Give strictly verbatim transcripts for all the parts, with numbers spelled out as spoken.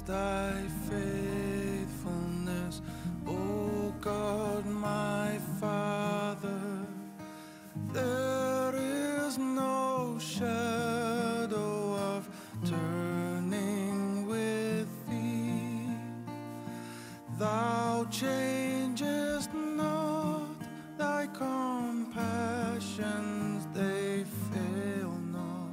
thy faithfulness, O God my Father. There is no shadow of turning with thee. Thou changest not, thy compassions they fail not.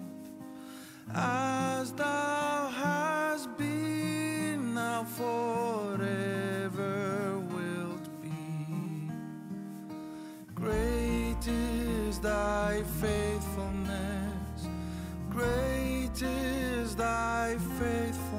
As thou hast been, now forever wilt be. Great is thy faithfulness, great is thy faithfulness.